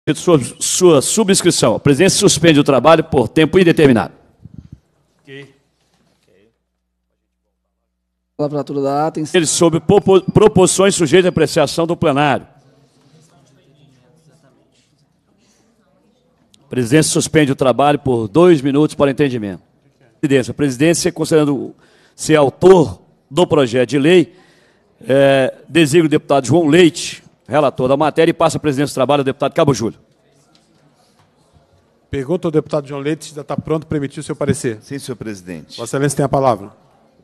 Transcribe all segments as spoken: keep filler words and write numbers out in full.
Sua, sua subscrição. A presidência suspende o trabalho por tempo indeterminado. Ok. Palavra para a leitura da ata. Ele sobre proposições sujeitas à apreciação do plenário. A presidência suspende o trabalho por dois minutos para entendimento. Presidência, a presidência, considerando ser autor do projeto de lei, é, designa o deputado João Leite, relator da matéria, e passa a presidência do trabalho ao deputado Cabo Júlio. Pergunta ao deputado João Leite se já está pronto para emitir o seu parecer. Sim, senhor presidente. Vossa Excelência tem a palavra.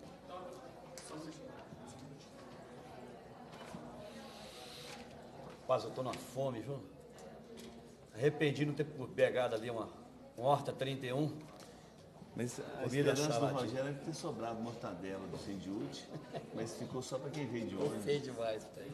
Rapaz, eu estou na fome, viu? Arrependi de não ter pegado ali uma, uma horta trinta e um. Mas a Comida esperança do saladinha. Rogério é ter sobrado mortadela do fim de útil, mas ficou só para quem veio de Eu ônibus. feio demais, pai.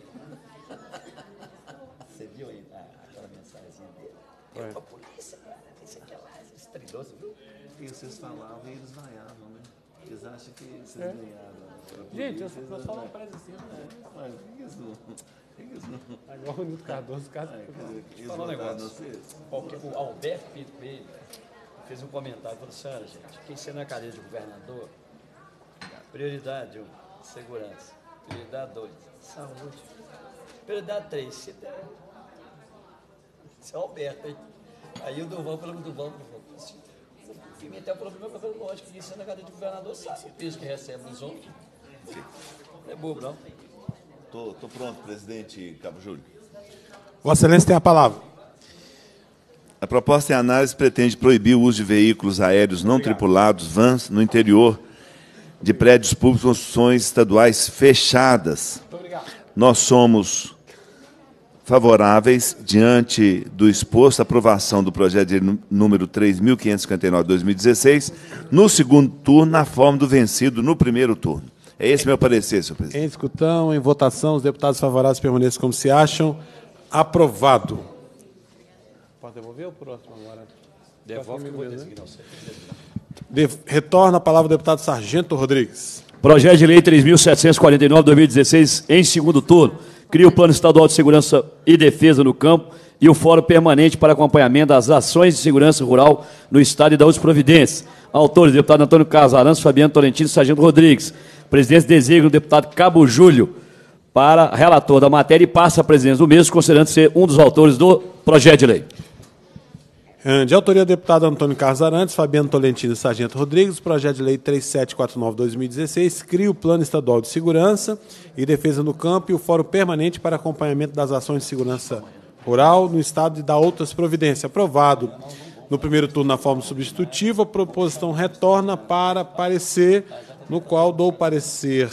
Você viu aí ah, aquela mensagem dele? Deu pra polícia, cara. Isso aqui é lá, esse trilhoso, viu? E vocês falavam e eles vaiavam, né? Eles acham que vocês ganharam. Gente, nós falamos para eles assim, né? Mas por que isso não? Por que isso não? Agora o Nilton Cardoso, caso. Eles Falar um votaram negócio. vocês? Porque o Alberto Pinto Coelho fez um comentário, falou assim, olha, gente, quem ser na cadeira de governador, prioridade um, segurança. Prioridade dois, saúde. Prioridade três, se der. Esse é o Alberto, hein? Aí o Durval falou do Durval, assim, o Pimentel falou primeiro, falou, lógico, quem ser na cadeira de governador sabe o peso que recebe nos outros. Não é bobo, não. Tô, tô pronto, presidente Cabo Júlio. Vossa Excelência tem a palavra. A proposta em análise pretende proibir o uso de veículos aéreos não tripulados, vans, no interior de prédios públicos, construções estaduais fechadas. Nós somos favoráveis, diante do exposto, à aprovação do projeto de lei número três mil quinhentos e cinquenta e nove de dois mil e dezesseis, no segundo turno, na forma do vencido no primeiro turno. É esse meu parecer, senhor presidente. Em discussão, em votação, os deputados favoráveis permaneçam como se acham. Aprovado. Pode devolver o próximo agora? Devolve que eu vou designar você. De... Retorna a palavra ao deputado Sargento Rodrigues. Projeto de lei três mil setecentos e quarenta e nove de dois mil e dezesseis, em segundo turno, cria o Plano Estadual de Segurança e Defesa no Campo e o Fórum Permanente para acompanhamento das ações de segurança rural no Estado e da outras providências. Autores, deputado Antônio Carlos Arantes, Fabiano Tolentino e Sargento Rodrigues. Presidência designa o deputado Cabo Júlio para relator da matéria e passa a presidência do mesmo, considerando ser um dos autores do projeto de lei. De autoria do deputado Antônio Carlos Arantes, Fabiano Tolentino e Sargento Rodrigues, o projeto de lei três mil setecentos e quarenta e nove de dois mil e dezesseis cria o Plano Estadual de Segurança e Defesa no Campo e o Fórum Permanente para acompanhamento das ações de segurança rural no Estado e da outras providências. Aprovado no primeiro turno na forma substitutiva, a proposição retorna para parecer, no qual dou parecer.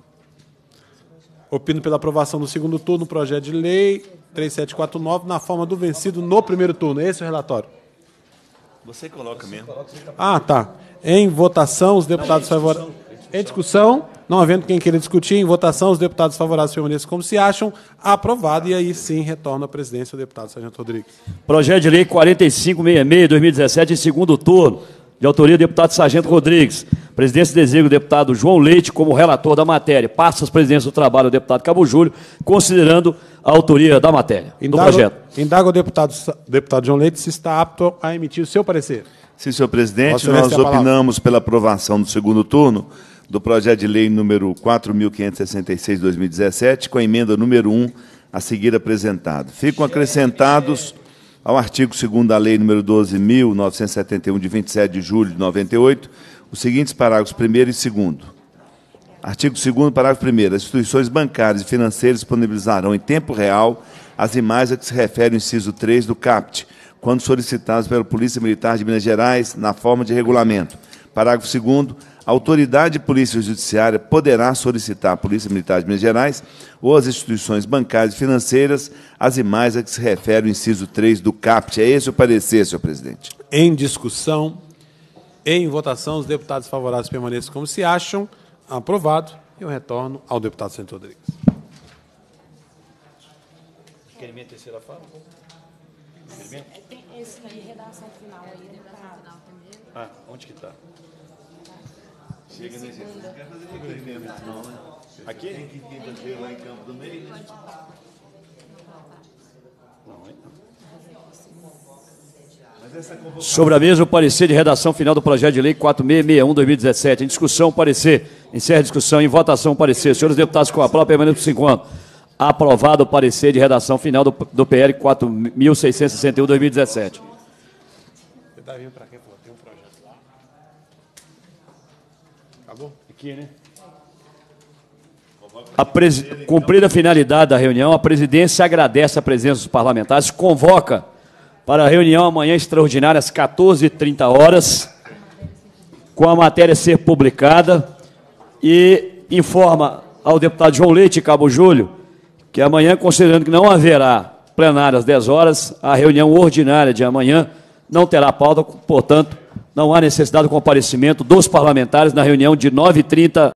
Opino pela aprovação do segundo turno do projeto de lei três mil setecentos e quarenta e nove na forma do vencido no primeiro turno. Esse é o relatório. Você coloca mesmo. Ah, tá. Em votação, os deputados favoráveis... Em discussão, não havendo quem queira discutir, em votação, os deputados favoráveis permaneçam como se acham. Aprovado. E aí sim retorna a presidência o deputado Sargento Rodrigues. Projeto de lei quarenta e cinco sessenta e seis de dois mil e dezessete, em segundo turno, de autoria do deputado Sargento Rodrigues. Presidência designa o deputado João Leite como relator da matéria. Passa as presidências do trabalho ao deputado Cabo Júlio, considerando a autoria da matéria, Indago, do projeto. Indago ao deputado, deputado João Leite se está apto a emitir o seu parecer. Sim, senhor presidente, Vossa Excelência nós tem a palavra. opinamos pela aprovação do segundo turno do projeto de lei número quatro mil quinhentos e sessenta e seis de dois mil e dezessete, com a emenda número um a seguir apresentado. Ficam acrescentados ao artigo segundo da lei número doze mil novecentos e setenta e um, de vinte e sete de julho de noventa e oito, os seguintes parágrafos primeiro e segundo. Artigo segundo, parágrafo primeiro. As instituições bancárias e financeiras disponibilizarão em tempo real as imagens a que se refere o inciso três do CAPT, quando solicitadas pela Polícia Militar de Minas Gerais, na forma de regulamento. Parágrafo segundo. A autoridade de polícia judiciária poderá solicitar à Polícia Militar de Minas Gerais ou às instituições bancárias e financeiras as imagens a que se refere o inciso três do CAPT. É esse o parecer, senhor presidente. Em discussão, em votação, os deputados favoráveis permaneçam como se acham. Aprovado. Eu retorno ao deputado Sargento Rodrigues. Requerimento terceira fala? Tem esse aí, redação final aí, deputado. Ah, onde que está? Chega nesse... Não quer fazer requerimento, não, né? Aqui? Tem que fazer lá em Campo do Meio, né? Não, hein? Sobre a mesa, o parecer de redação final do projeto de lei quatro mil seiscentos e sessenta e um, dois mil e dezessete. Em discussão, parecer. Encerra a discussão. Em votação, parecer. Senhores deputados, com a prova permanente por cinco anos. Aprovado o parecer de redação final do, do P L quatro mil seiscentos e sessenta e um, dois mil e dezessete. Você tá vindo para quem? Tem um projeto lá. Acabou? Aqui, né? A presi... Cumprida a finalidade da reunião, a presidência agradece a presença dos parlamentares, convoca para a reunião amanhã extraordinária às quatorze e trinta horas, com a matéria ser publicada, e informa ao deputado João Leite e Cabo Júlio que amanhã, considerando que não haverá plenária às dez horas, a reunião ordinária de amanhã não terá pauta, portanto, não há necessidade do comparecimento dos parlamentares na reunião de nove e trinta